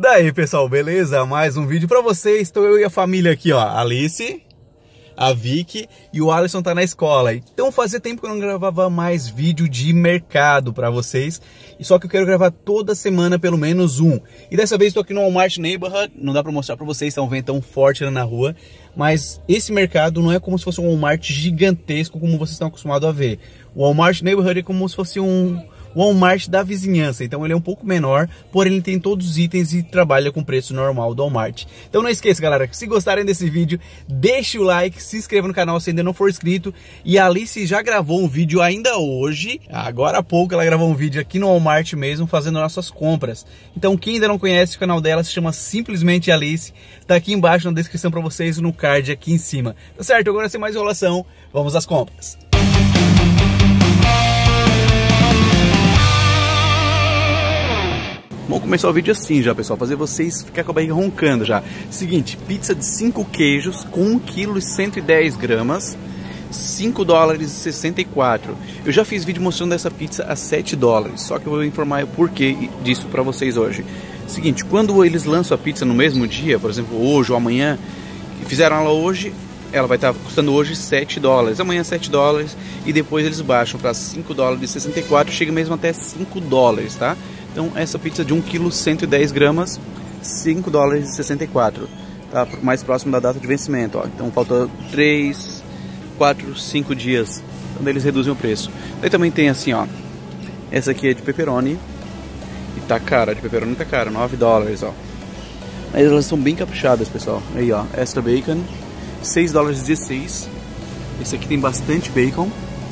daí, pessoal, beleza? Mais um vídeo pra vocês. Estou eu e a família aqui, ó. A Alice, a Vicky e o Alisson tá na escola. Então fazia tempo que eu não gravava mais vídeo de mercado pra vocês. E só que eu quero gravar toda semana pelo menos um. E dessa vez estou aqui no Walmart Neighborhood. Não dá pra mostrar pra vocês, tá um ventão forte lá na rua. Mas esse mercado não é como se fosse um Walmart gigantesco como vocês estão acostumados a ver. O Walmart Neighborhood é como se fosse um Walmart da vizinhança, então ele é um pouco menor, porém ele tem todos os itens e trabalha com preço normal do Walmart. Então não esqueça, galera, que se gostarem desse vídeo, deixe o like, se inscreva no canal se ainda não for inscrito. E a Alice já gravou um vídeo ainda hoje, agora há pouco ela gravou um vídeo aqui no Walmart mesmo, fazendo nossas compras. Então quem ainda não conhece o canal dela se chama simplesmente Alice, tá aqui embaixo na descrição pra vocês, no card aqui em cima. Tá certo? Agora sem mais enrolação, vamos às compras. Vamos começar o vídeo assim já, pessoal, fazer vocês ficar com a barriga roncando já. Seguinte, pizza de 5 queijos com 1 kg e 110 gramas, $5,64. Eu já fiz vídeo mostrando essa pizza a $7, só que eu vou informar o porquê disso pra vocês hoje. Seguinte, quando eles lançam a pizza no mesmo dia, por exemplo, hoje ou amanhã, fizeram ela hoje, ela vai estar custando hoje $7, amanhã $7, e depois eles baixam para $5,64, chega mesmo até $5, tá? Então essa pizza de 1 kg 110 gramas, $5,64, tá? Mais próximo da data de vencimento, ó. Então falta 3, 4, 5 dias, quando eles reduzem o preço. Daí também tem assim, ó, essa aqui é de pepperoni, e tá cara, de pepperoni tá cara, $9, ó. Mas elas são bem caprichadas, pessoal. Aí, ó, extra bacon, $6,16. Esse aqui tem bastante bacon.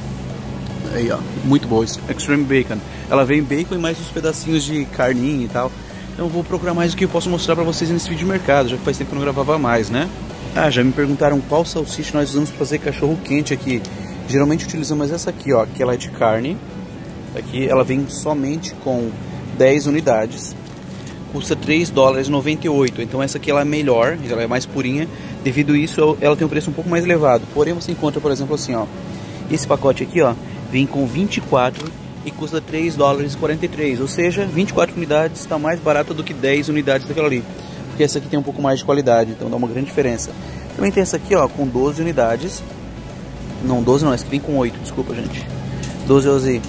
Aí, ó, muito boa, extreme bacon. Ela vem bacon e mais uns pedacinhos de carninha e tal. Então eu vou procurar mais o que eu posso mostrar pra vocês nesse vídeo de mercado, já que faz tempo que eu não gravava mais, né? Ah, já me perguntaram qual salsicha nós usamos pra fazer cachorro quente aqui. Geralmente utilizamos essa aqui, ó, que ela é de carne. Aqui ela vem somente com 10 unidades. Custa $3,98. Então essa aqui ela é melhor, ela é mais purinha. Devido a isso, ela tem um preço um pouco mais elevado. Porém você encontra, por exemplo, assim, ó, esse pacote aqui, ó, vem com 24 e custa $3,43, ou seja, 24 unidades está mais barato do que 10 unidades daquela ali, porque essa aqui tem um pouco mais de qualidade, então dá uma grande diferença. Também tem essa aqui, ó, com 12 unidades, não, 12 não, essa aqui vem com 8, desculpa, gente, 12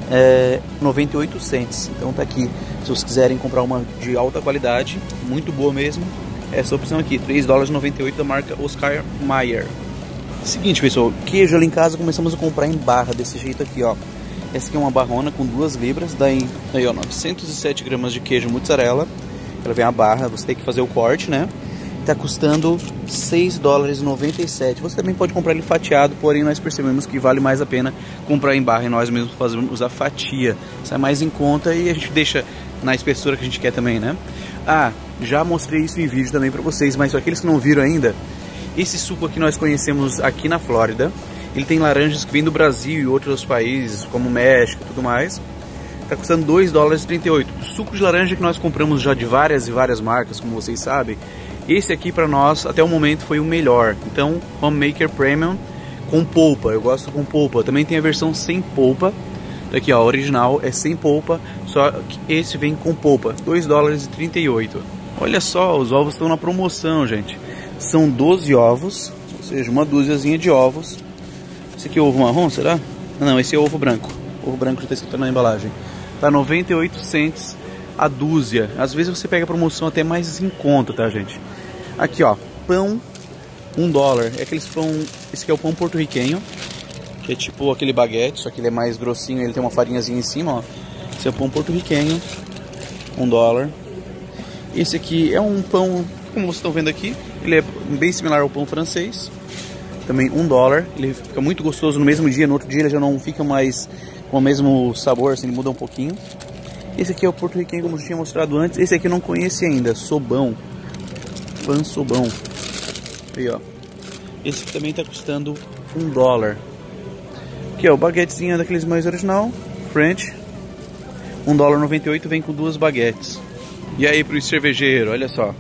98 cents, então tá aqui, se vocês quiserem comprar uma de alta qualidade, muito boa mesmo, essa opção aqui, $3,98 da marca Oscar Mayer. Seguinte, pessoal, queijo ali em casa começamos a comprar em barra desse jeito aqui, ó. Essa aqui é uma barrona com 2 libras, daí ó, 907 gramas de queijo mozzarella. Ela vem a barra, você tem que fazer o corte, né? Tá custando $6,97. Você também pode comprar ele fatiado, porém nós percebemos que vale mais a pena comprar em barra e nós mesmos fazemos a fatia. Sai mais em conta e a gente deixa na espessura que a gente quer também, né? Ah, já mostrei isso em vídeo também pra vocês, mas para aqueles que não viram ainda, esse suco aqui nós conhecemos aqui na Flórida. Ele tem laranjas que vêm do Brasil e outros países, como México e tudo mais. Tá custando $2,38. O suco de laranja que nós compramos já de várias e várias marcas, como vocês sabem, esse aqui para nós, até o momento, foi o melhor. Então, Homemaker Premium com polpa. Eu gosto com polpa. Também tem a versão sem polpa. Aqui, ó, original é sem polpa, só que esse vem com polpa. $2,38. Olha só, os ovos estão na promoção, gente. São 12 ovos, ou seja, uma dúziazinha de ovos. Esse aqui é ovo marrom, será? Não, esse é ovo branco. Ovo branco já está escrito na embalagem. Tá 98 cents a dúzia. Às vezes você pega a promoção até mais em conta, tá, gente? Aqui, ó, pão, $1. É aqueles pão, esse aqui é o pão porto-riquenho, que é tipo aquele baguete, só que ele é mais grossinho, ele tem uma farinhazinha em cima, ó. Esse é o pão porto-riquenho, $1. Esse aqui é um pão, como vocês estão vendo aqui, ele é bem similar ao pão francês, também $1. Ele fica muito gostoso no mesmo dia, no outro dia ele já não fica mais com o mesmo sabor, assim, ele muda um pouquinho. Esse aqui é o porto-riquenho, como eu tinha mostrado antes. Esse aqui eu não conheci ainda, sobão, pan sobão. Aí, ó, esse aqui também está custando $1. Aqui, ó, o baguetezinho daqueles mais original, French, $1,98, vem com 2 baguetes. E aí pro cervejeiro, olha só,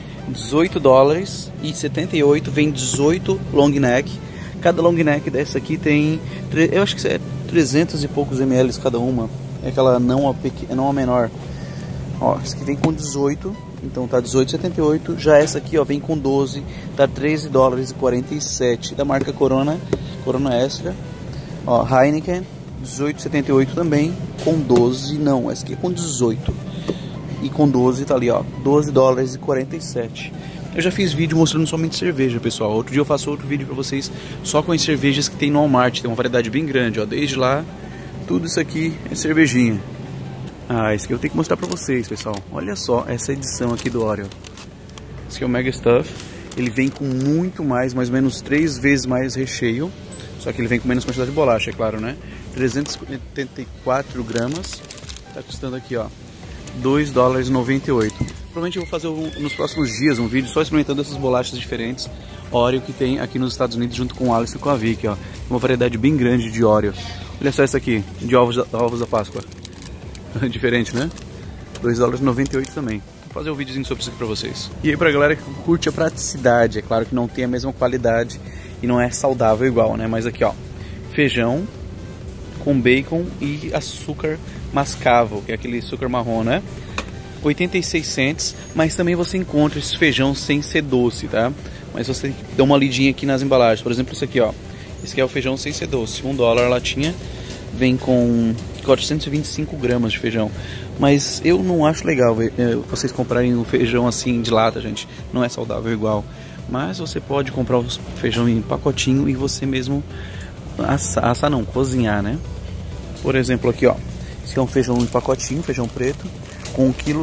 $18,78, vem 18 long neck. Cada long neck dessa aqui tem, eu acho que é 300 e poucos ml cada uma. É aquela não a menor. Ó, essa aqui vem com 18 Então tá 18,78. Já essa aqui, ó, vem com 12, tá 13 dólares e 47. Da marca Corona Extra. Ó, Heineken, 18,78 também, com 12, não, essa aqui é com 18. E com 12 tá ali, ó, 12 dólares e 47. Eu já fiz vídeo mostrando somente cerveja, pessoal. Outro dia eu faço outro vídeo pra vocês só com as cervejas que tem no Walmart. Tem uma variedade bem grande, ó. Desde lá, tudo isso aqui é cervejinha. Ah, esse aqui eu tenho que mostrar pra vocês, pessoal. Olha só essa edição aqui do Oreo. Esse aqui é o Mega Stuff. Ele vem com muito mais ou menos 3 vezes mais recheio. Só que ele vem com menos quantidade de bolacha, é claro, né? 384 gramas. Tá custando aqui, ó, 2 dólares e 98. Provavelmente eu vou fazer nos próximos dias um vídeo só experimentando essas bolachas diferentes Oreo que tem aqui nos Estados Unidos junto com o Alice e com a Vicky, ó. Uma variedade bem grande de Oreo. Olha só essa aqui, de ovos da Páscoa. Diferente, né? 2 dólares e 98 também. Vou fazer um videozinho sobre isso aqui pra vocês. E aí pra galera que curte a praticidade, é claro que não tem a mesma qualidade e não é saudável igual, né? Mas aqui, ó, feijão com bacon e açúcar mascavo, que é aquele açúcar marrom, né? 86 cents, mas também você encontra esse feijão sem ser doce, tá? Mas você dá uma lidinha aqui nas embalagens. Por exemplo, esse aqui, ó. Esse aqui é o feijão sem ser doce. 1 dólar a latinha. Vem com 425 gramas de feijão. Mas eu não acho legal vocês comprarem o feijão assim de lata, gente. Não é saudável igual. Mas você pode comprar o feijão em pacotinho e você mesmo assar não, cozinhar, né? Por exemplo, aqui, ó. Esse é um feijão em pacotinho, feijão preto, com 1 kg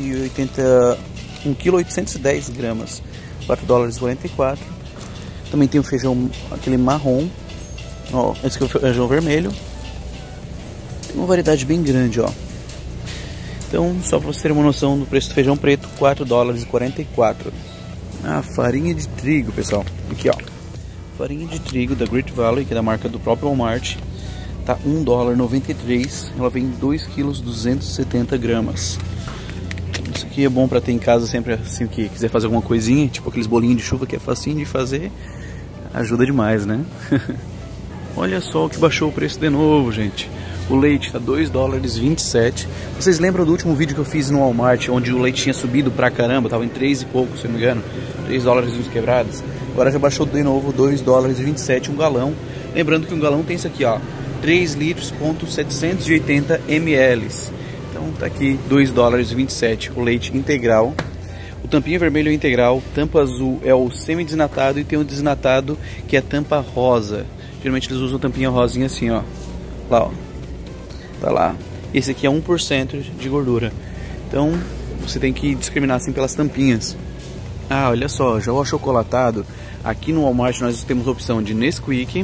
810 gramas, 4 dólares e 44. Também tem o feijão, aquele marrom, ó, esse aqui é o feijão vermelho. Tem uma variedade bem grande, ó. Então, só para você ter uma noção do preço do feijão preto, 4 dólares e 44. A farinha de trigo, pessoal, aqui, ó. Farinha de trigo da Great Valley, que é da marca do próprio Walmart. Tá 1 dólar e 93. Ela vem 2 quilos 270 gramas. Isso aqui é bom para ter em casa sempre, assim, que quiser fazer alguma coisinha, tipo aqueles bolinhos de chuva que é facinho de fazer. Ajuda demais, né? Olha só o que baixou o preço de novo, gente. O leite tá 2 dólares e 27. Vocês lembram do último vídeo que eu fiz no Walmart, onde o leite tinha subido pra caramba, tava em 3 e pouco, se não me engano, 3 dólares e uns quebrados. Agora já baixou de novo, 2 dólares e 27 um galão. Lembrando que um galão tem isso aqui, ó, 3 litros, 780 ml. Então tá aqui 2 dólares e 27, o leite integral. O tampinha vermelho é integral, tampa azul é o semi-desnatado e tem o desnatado que é tampa rosa. Geralmente eles usam tampinha rosinha assim, ó. Lá, ó. Tá lá. Esse aqui é 1% de gordura. Então você tem que discriminar assim pelas tampinhas. Ah, olha só, já o achocolatado. Aqui no Walmart nós temos a opção de Nesquik,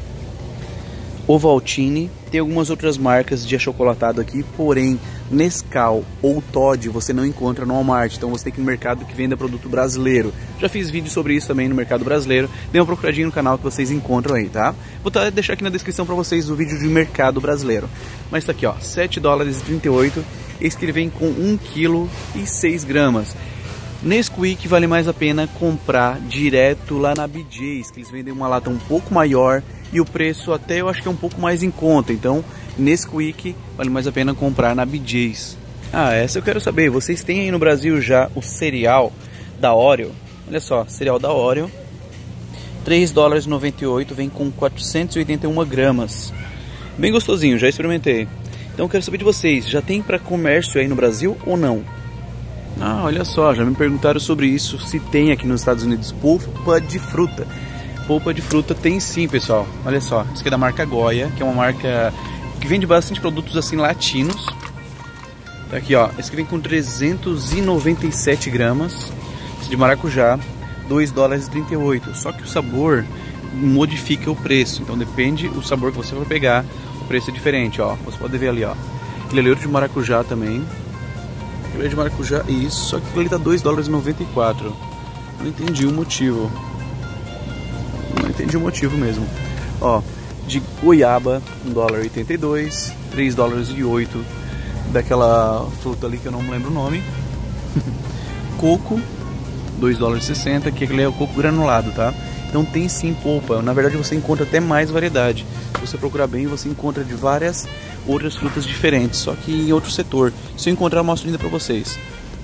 Ovaltine, tem algumas outras marcas de achocolatado aqui, porém Nescau ou Toddy você não encontra no Walmart, então você tem que ir no mercado que venda produto brasileiro. Já fiz vídeo sobre isso também no mercado brasileiro, dê uma procuradinha no canal que vocês encontram aí, tá? Vou deixar aqui na descrição para vocês o vídeo de mercado brasileiro. Mas tá aqui, ó, 7 dólares e 38, esse que ele vem com 1 kg e 6 gramas. Nesquik vale mais a pena comprar direto lá na BJ's, que eles vendem uma lata um pouco maior e o preço até eu acho que é um pouco mais em conta. Então Nesquik vale mais a pena comprar na BJ's. Ah, essa eu quero saber, vocês têm aí no Brasil já o cereal da Oreo? Olha só, cereal da Oreo, 3 dólares e 98, vem com 481 gramas. Bem gostosinho, já experimentei. Então eu quero saber de vocês, já tem para comércio aí no Brasil ou não? Ah, olha só, já me perguntaram sobre isso, se tem aqui nos Estados Unidos polpa de fruta. Polpa de fruta tem sim, pessoal. Olha só, isso aqui é da marca Goya, que é uma marca que vende bastante produtos assim latinos. Tá aqui, ó, esse aqui vem com 397 gramas, esse de maracujá, 2 dólares e 38. Só que o sabor modifica o preço, então depende do sabor que você for pegar, o preço é diferente, ó. Você pode ver ali, ó, aquele ali é outro de maracujá também. Aquele de maracujá, isso, só que ele tá 2 dólares e 94. Não entendi o motivo. Não entendi o motivo mesmo. Ó, de goiaba, 1 dólar e 82, 3 dólares e 8. Daquela fruta ali que eu não me lembro o nome. Coco, 2 dólares e 60, que aquele é o coco granulado, tá? Então tem sim polpa. Na verdade você encontra até mais variedade. Se você procurar bem, você encontra de várias outras frutas diferentes, só que em outro setor. Se eu encontrar, eu mostro ainda pra vocês.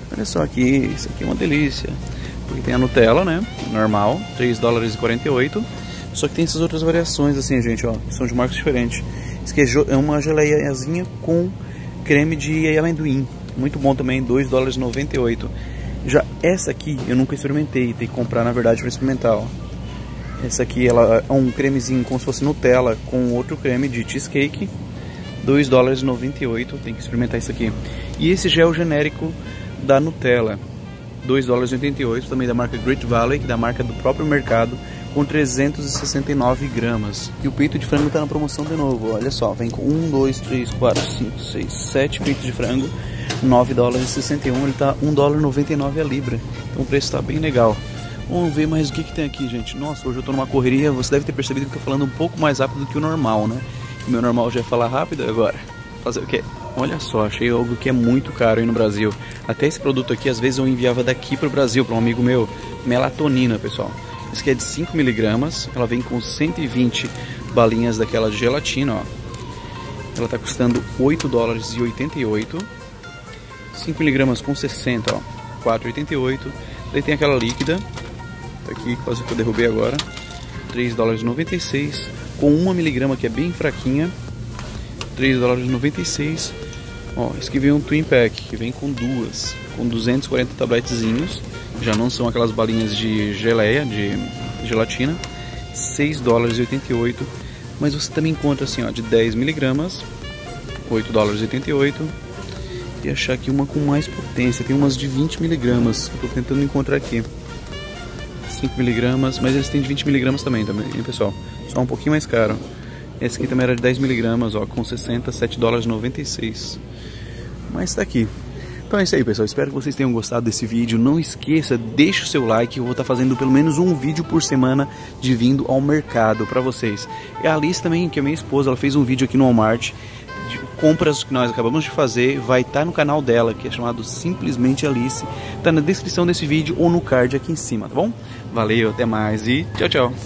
Olha só aqui, isso aqui é uma delícia. Porque tem a Nutella, né? Normal, 3 dólares e 48. Só que tem essas outras variações assim, gente, ó, que são de marcas diferentes. Isso aqui é uma geleiazinha com creme de amendoim. Muito bom também, 2 dólares e 98. Já essa aqui eu nunca experimentei, tem que comprar na verdade para experimentar, ó. Essa aqui ela é um cremezinho como se fosse Nutella com outro creme de cheesecake, 2 dólares e 98, tem que experimentar isso aqui. E esse gel genérico da Nutella, 2 dólares e 88, também da marca Great Valley, da marca do próprio mercado, com 369 gramas. E o peito de frango está na promoção de novo, olha só, vem com 1, 2, 3, 4, 5, 6, 7 peitos de frango, 9 dólares e 61, ele tá 1 dólar e 99 a libra, então o preço está bem legal. Vamos ver mais o que tem aqui, gente. Nossa, hoje eu tô numa correria, você deve ter percebido que eu tô falando um pouco mais rápido do que o normal, né? O meu normal já é falar rápido, agora fazer o quê? Olha só, achei algo que é muito caro aí no Brasil. Até esse produto aqui, às vezes eu enviava daqui pro Brasil, para um amigo meu, melatonina, pessoal. Isso aqui é de 5 miligramas, ela vem com 120 balinhas daquela de gelatina, ó. Ela tá custando 8 dólares e 88. 5 miligramas com 60, ó, 4,88. Daí tem aquela líquida, tá aqui, quase que eu derrubei agora, 3 dólares e 96. Com 1 miligrama que é bem fraquinha, 3 dólares e 96. Ó, esse aqui vem um Twin Pack, que vem com duas, com 240 tabletezinhos. Já não são aquelas balinhas de geleia, de gelatina, 6 dólares e 88. Mas você também encontra assim, ó, de 10 miligramas, 8 dólares e 88. E achar aqui uma com mais potência, tem umas de 20 miligramas, que eu tô tentando encontrar aqui. 5 miligramas, mas eles têm de 20 miligramas também, hein, pessoal? Só um pouquinho mais caro. Esse aqui também era de 10 miligramas, ó, com 60, 7 dólares e 96. Mas tá aqui. Então é isso aí, pessoal, espero que vocês tenham gostado desse vídeo. Não esqueça, deixa o seu like, eu vou estar fazendo pelo menos um vídeo por semana de vindo ao mercado pra vocês. E a Alice também, que é minha esposa, ela fez um vídeo aqui no Walmart de compras que nós acabamos de fazer, vai estar no canal dela, que é chamado Simplesmente Alice. Tá na descrição desse vídeo ou no card aqui em cima, tá bom? Valeu, até mais e tchau, tchau!